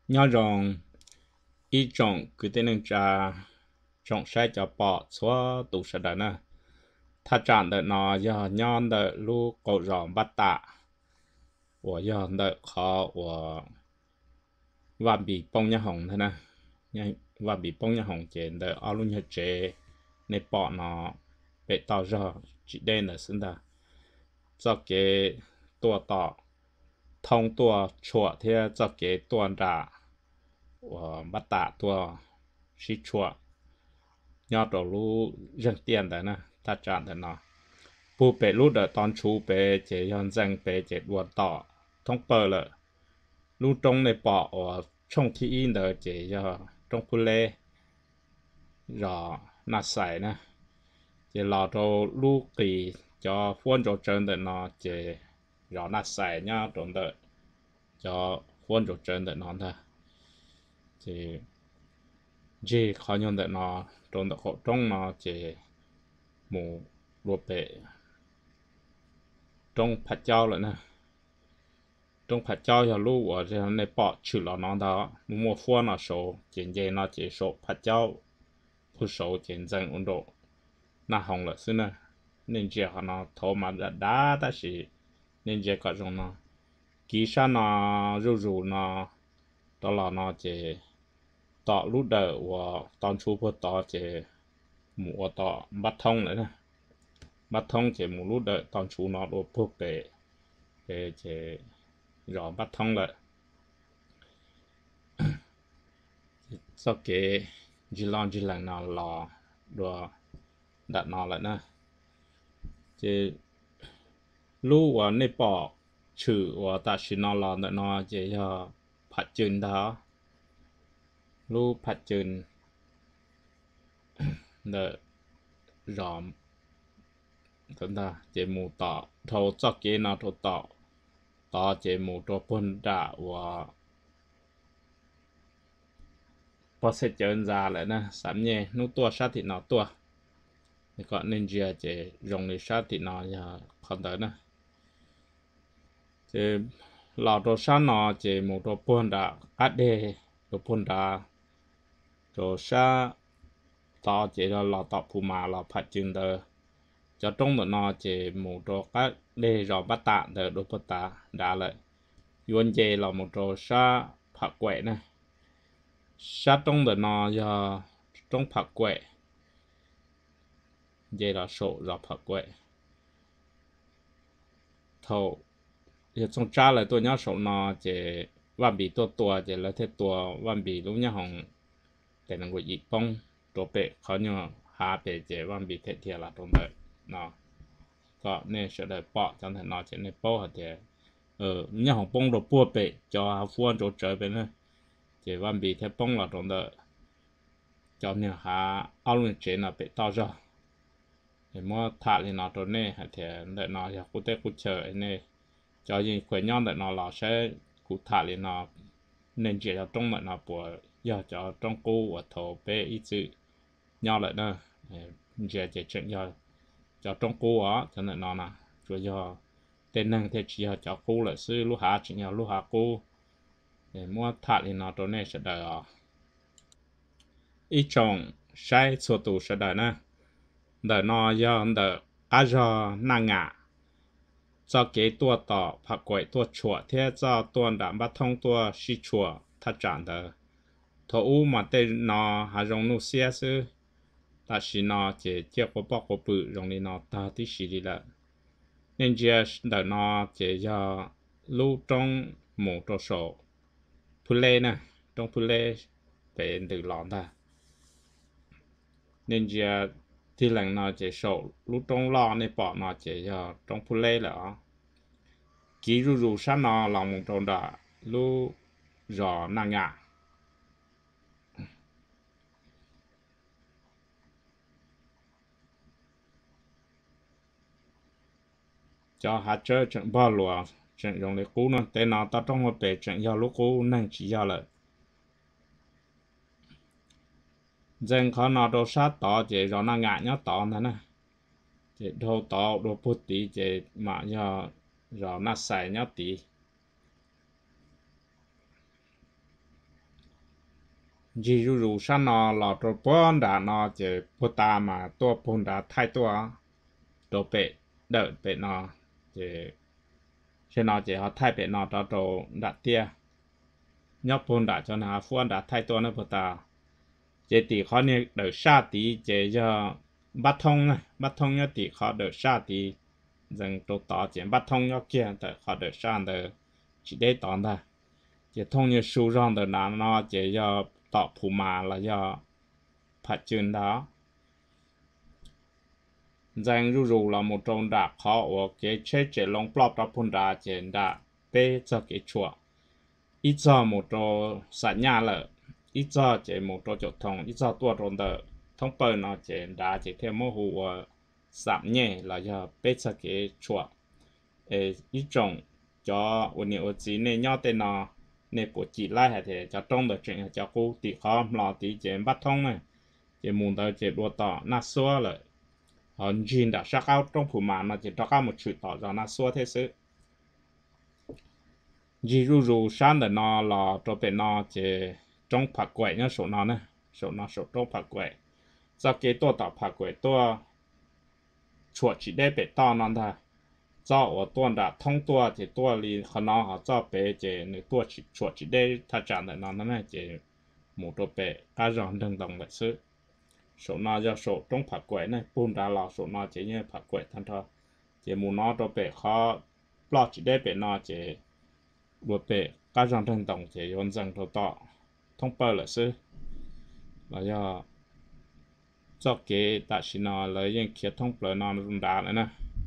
nhớ rằng ý trọng cứ tên nên cha trọng sai cho bỏ xóa tụ sẽ đỡ nè ta chọn đỡ nó giờ nhon đỡ lu cổ rộng bắt tạ của giờ đỡ khó của và bị bông nhà hồng thế nè và bị bông nhà hồng trên đỡ ở luôn nhà chế nên bỏ nó bị tao giờ chỉ đen là xứng đà cho cái tua tọ thông tua chua thì cho cái tua ra và bắt tạ tua xí chua nhớ đồ lu dân tiền đấy nè ta chọn đấy nó bu bể lu đỡ tòn chú bể chế yon dân bể chế đua tọ thông bờ lợ lu trong này bỏ ở trong thi in đỡ chế cho trong khu lê rồi nát sải nè chế lò đồ lu kỳ cho phun cho chân đỡ nó chế rồi nát sải nhá trong đỡ cho phun cho chân đỡ nó thôi chế chỉ khó nhận đỡ nó trong đỡ khổ trong nó chế mù lúa bể trong phát giao lại nè trong phát giao giờ lúa ở trên này bỏ chữ là nó đó mua phun nó số trên dây nó chỉ số phát giao phụ số trên dân ấn độ nó hỏng了是呢nên chỉ nó thầu mà đã ta chỉ nên chỉ có trong nó kỹ sa nó rù nó đó là nó chỉ tọ lúa đỡ và tòn chú phụ tọ chỉ mua tọ bắt thông nữa nè bắt thông chỉ một lúa đỡ tòn chú nó đồ phục để chỉ rõ bắt thông lại sau cái chỉ lần nào lò đồ đặt nó lại nè chỉ lúa và nếp bỏ chữ và ta chỉ nó lò nữa nó chỉ cho phát triển đó lúa phát triển để rõ chúng ta chỉ một tọ thầu cho cái nó thầu tọ chỉ một đồ phân đã và có sẽ chơi ra lại nè sắm nhẹ nút tua sát thì nó tua thì còn nên chia chỉ dùng để sát thì nó giờ không tới nè chỉ lò đồ sát nó chỉ một đồ phân đã ắt đi đồ phân đã đồ sát tọ chỉ là lò tọ phù mà lò phát triển được cho trong đó nó chỉ một đồ các để rồi bắt tạ để đồ bắt tạ đã lại yuan chế là một đồ sa phật quệ này sa trong đó nó giờ trong phật quệ chế là số rồi phật quệ thầu giờ trong cha lại tôi nhớ số nó chỉ văn bị tua chỉ là thế tua văn bị lúc nhớ hồng để nó gọi ít bông đồ bể khó nhớ hạ bể chỉ văn bị thế thiệt là trong đấy nó có nên sẽ đợi bỏ cho thành nó sẽ nên bỏ thì nhà hàng bông đồ bùa bể cho phuan chỗ trời bên này chỉ văn bị thế bông là trong đó cho nên hạ áo luôn trên là bị to ra để mua thả thì nó trong này thì đợi nó sẽ cụ thể cụ chờ này cho những khỏe nhon đợi nó là sẽ cụ thả thì nó nên chỉ cho trong mà nó bùa giờ cho trong cô và thổ bể ít chữ nhau lại đó chỉ chuyện giờ cho trong cô á cho nên nó nè rồi giờ tên năng thì chỉ cho cô là sư lúc hạ chỉ nhau lúc hạ cô để mua thắt thì nó trong này sẽ đợi ít trồng sai số tụ sẽ đợi nè đợi nó giờ đợi cá giờ năng ngã cho cái tua tỏ phật quậy tua chùa thế cho tuần đảm bắt thông tua xí chùa thắt chặt đợi thổ u mà tên nó hà rong nu xia sư ta chỉ nó chỉ chia có bọc có bự rong đi nó ta tí xí đi là nên giờ đợi nó chỉ cho lưu trong một trò sổ phun lê nè trong phun lê về từ lòn ta nên giờ thì lần nó chỉ sổ lưu trong lò này bỏ nó chỉ cho trong phun lê là kỹ rù sát nó lòng một tròn đã lưu giò năng ngã cho hạt chơi trận bao lúa trận dùng để cú nó tên nó ta trong một bể trận do lúc cú năng chỉ do lại dân khó nó đồ sát tỏ chỉ rồi nó ngại nhớ tỏ nữa nè chỉ đồ tỏ đồ bút tí chỉ mà do rồi nó xài nhớ tí chỉ rủ sang nó là đồ bốn đã nó chỉ bút ta mà tua bốn đã thay tua đồ bể đợi bể nó chỉ khi nó chỉ họ thay bể nó đó đồ đã tia nhóc bốn đã cho nó phuan đã thay tua nó bút ta chỉ tỷ khó này đợi xa tí chỉ cho bắt thông nhá tỷ khó đợi xa tí rằng đồ tỏ chỉ bắt thông nhá kia đợi khó đợi xa đợi chỉ để tòn ta chỉ thông như su rong đợi nó chỉ cho tỏ phù mà là do phát triển đó rằng rủ là một trong đá khó ở cái chế chế long plop đó phun đá trên đá bê cho cái chùa ít cho một trò sản nhà lợ ít cho chế một trò giao thông ít cho tua trong đờ thông bờ nó trên đá chỉ theo mô hồ giảm nhẹ là do bê cho cái chùa ít trồng cho ổn định ở chỉ nên nhau tên nó nên bộ chỉ lại hay thì cho trong được chuyện cho cô thì khó lo thì trên bắt thông này chỉ muốn tới chỉ đua tỏ nát xua lại họ nhìn đã sắc áo trong phủ màn nó chỉ cho các một chữ tỏ ra nát xua thế sự chỉ rủ sáng để nó là cho bên nó chỉ trong phạt quậy nhá số nó này số trong phạt quậy sau cái tua tỏ phạt quậy tua chuột chỉ để bị to nó thôi cho ở tuần đã thông tua thì tua li họ nó họ cho bé chỉ nếu tua chỉ chuột chỉ để thay trả để nó này chỉ một đồ bé cá ròn đừng đồng lại sự số nó do số trong phạt quậy này bùn ra là số nó chỉ như phạt quậy thanh thôi chỉ muốn nó đồ bé khó lo chỉ để bé nó chỉ đồ bé cá ròn đừng đồng chỉ yon rằng đồ to thông bờ lại sự là do cho cái tại sao nó lấy những kia thông bờ nó rung đá nữa nè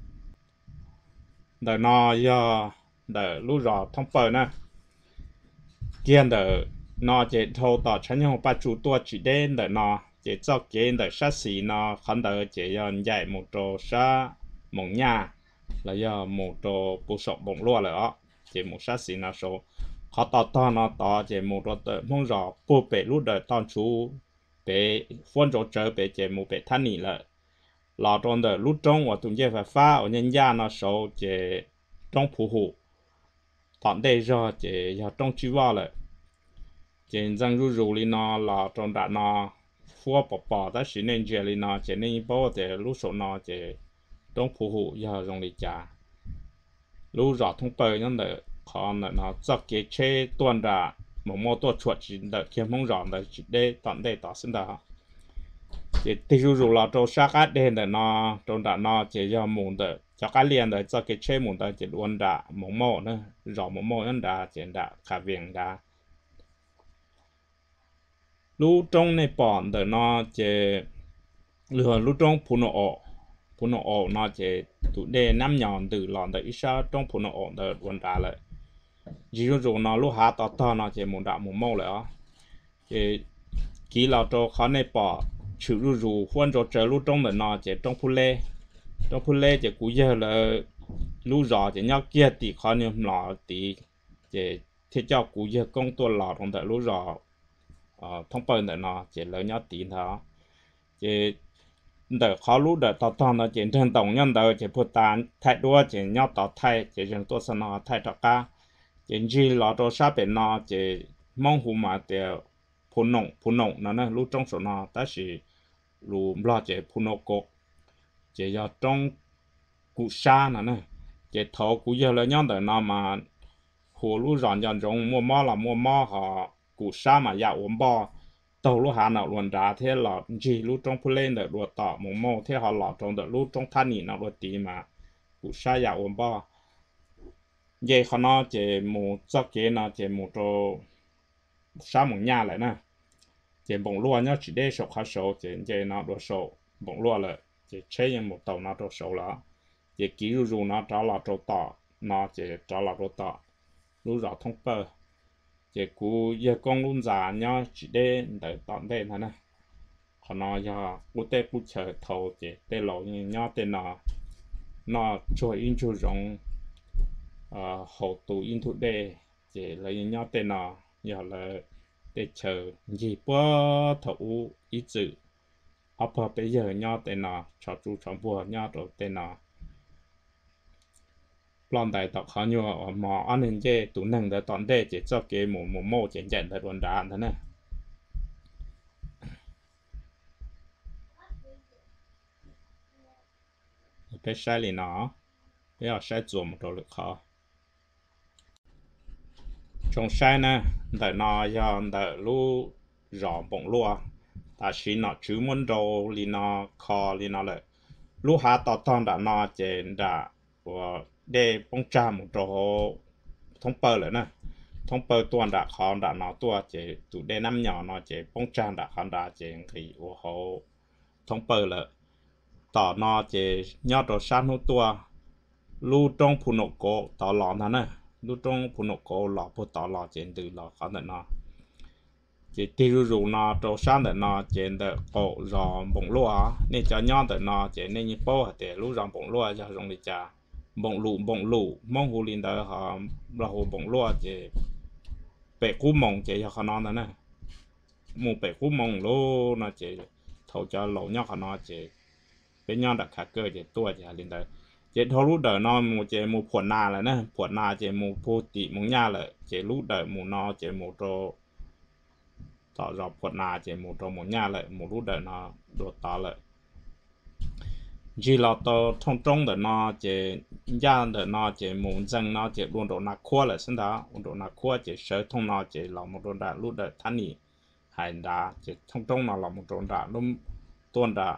đời nó do đời lú rò thông bờ nè kiên đời nó chỉ thâu tỏ chân nhau ba chủ tua chỉ đến đời nó chỉ cho cái đời sát xì nó khán đời chỉ dọn dạy một trò sát một nhà là do một trò bù sọc bổng lúa rồi chỉ một sát xì nó số họ tỏ nó tỏ chỉ một trò đời mong rõ bù bể lú đời toàn chú bể phun trò trở bể chỉ một bể thanh nỉ lại là trong đời lúc trong và tụi chơi phải phá ở nhân gia nó số chỉ trong phù hộ tận đây rồi chỉ giờ trong chữ vào lại chỉ rằng rủ li nó là trong đã nó phua bỏ ta chỉ nên chơi li nó chỉ nên bao để lúc số nó chỉ trong phù hộ giờ dùng li trả lúc rõ thông bơi nhân đời còn nó cho cái chế tuần đã một tuần chuột chỉ đợi kiếm không rõ đợi chỉ để tận đây tỏ xin đó chỉ tiêu dùng là trong sát cái đen để nó trong đã nó chỉ do muốn để cho cái liền để cho cái chế muốn để chỉ luôn đã một mỏ nữa rõ một mỏ nhân đã chỉ đã cả viện đã lúc trong này bọn để nó chỉ lừa lúc trong phụ nọ nó chỉ tụ đề năm nhọn từ lòn để ít sao trong phụ nọ để luôn đã lại chỉ dùng nó lúc hạ to nó chỉ muốn đã một mỏ lại chỉ kỹ là cho khó này bỏ chữ rủ huân cho chờ lúc trong nó chỉ trong phu lê chỉ cú giờ là lúc rõ chỉ nhóc kia thì khó niệm lọ thì chỉ thế cho cú giờ côngตัวlọ trong thời lúc rõ thông bền để nó chỉ lớn nhóc tí đó chỉ đợi khó lúc đợi to nó chỉ trên tổng nhân đợi chỉ phụ tán thay đua chỉ nhóc tao thay chỉ trên tôi sẽ nó thay cho cá chỉ chỉ lọ cho sát bên nó chỉ mong hù mà để phun nồng nó nè lúc trong số nó ta chỉ lúc lo chỉ phun nồng cột chỉ do trong cụ sa nó nè chỉ thầu cụ giờ là nhau đời nó mà hồ lúc rọn dọn trong mua mò họ cụ sa mà dạo uống bò tàu lúc hà nào luôn đá thế là chỉ lúc trong phun lên được đuổi tỏ một mò thế họ lọt trong được lúc trong than nhị nó đuổi tí mà cụ sa dạo uống bò vậy họ nó chỉ một giấc kia nó chỉ một trò sa một nhà lại nè chỉ bông lúa nhá chỉ để sổ khá sổ chỉ nó đổ sổ bông lúa lại chỉ chế những một tàu nó đổ sổ là chỉ kỹ rủ nó trả là trâu tỏ nó chỉ trả là trâu tỏ lúc rõ thông bờ chỉ cú giờ con luôn già nhá chỉ để đợi tận đây thôi nè còn nó giờ cú tê cú chờ thầu chỉ tê lộ như nhá tên nó cho in cho rong hậu tụ in thủ đề chỉ lấy nhá tên nó giờ là để chờ gì bữa thấu ý chữ ở bây giờ nhau tên nó cho chú chọn bùa nhau rồi tên nó lần đại tập khó nhiều mà anh nên chơi tụ năng để toàn đề chỉ cho cái một chỉ nhận để luôn đàn thế này bé sai lì nó bé ở sai chùa một đồ lực khó trong sai nè đợi nó do đợi lu rõ bụng lúa ta chỉ nó chú muốn đồ lì nó khó lì nó lại lu hà tao tao đã nó trên đã và để bông cha một đồ thông bờ lại nè thông bờ tuần đã khó đã nó tua chế tụ để năm nhỏ nó chế bông cha đã khó đã chế thì ô hậu thông bờ lại tỏ nó chế nhớ đồ san hô tua lu trong phụ nộp cổ tỏ lọ nó nè lu trong phụ nộp cổ lọ phụ tỏ lọ trên từ lọ khó để nó chế tiêu rủ nó đồ san để nó trên để cổ giò bông lúa nên cho nhớ để nó chế nên như bao để lu giò bông lúa cho dùng để trả bông lũ mong hồ linh đó họ là hồ bông lúa chế bể cú mông chế cho nó nè một bể cú mông lô nó chế thầu cho lẩu nhóc nó chế bên nhau đặt khác cơ chế tua chế linh đó chế thầu lúc đời nó một chế một phổi na là nè phổi na chế một phô tị một nhà là chế lúc đời một nó chế một trò tạo ra phổi na chế một trò một nhà lại một lúc đời nó đột tạo lại chỉ là tao thông trong đời nó chế gia đời nó chế một dân nó chế luôn độ nạc khoa lại xin đó độ nạc khoa chế sở thông nó chế là một độ đã lúc đời thanh nhị hay đã chế thông trong nó là một độ đã lúc tuần đã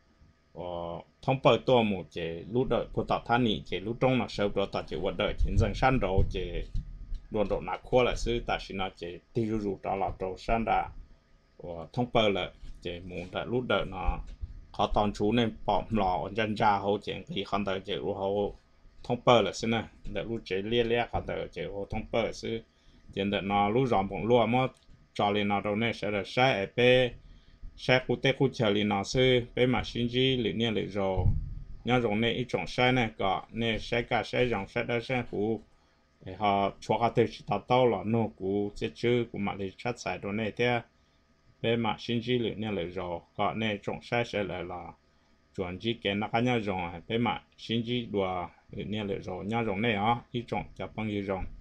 thông bờ tua một chế lúc đời của tạo thanh nhị chế lúc trong nó sở độ tạo chế vật đời chiến dân san đầu chế luôn độ nạc khoa lại sư ta xin nó chế tiêu rủ đó là độ san đã thông bờ lại chế một đã lúc đời nó họ toàn chú nên bỏ lò dân ra hậu chuyện thì không thể chịu hậu thông bờ là xin nè để lúc chế lia lia không thể chịu hậu thông bờ sư chuyện để nó lúc dọn bụng lúa mà cho lên nó đâu này sẽ là sai pe sai cụ tê cụ chờ lên nó sư pe mà xin gì lựa nhiên lựa rồi nhớ rồi này ít trồng sai này cả này sai cả sai dòng sai đó sai cụ để họ cho họ tới tạo tao là nó cụ sẽ chứ cụ mà để chắt sai đâu này thế bé mà xin chỉ lựa nên lời rồi có nên trồng sai sẽ lại là chuẩn chỉ cái nó cái nhau rồi bé mà xin chỉ đùa lựa nên lời rồi nhau rồi này á ít trồng cho bao nhiêu rồi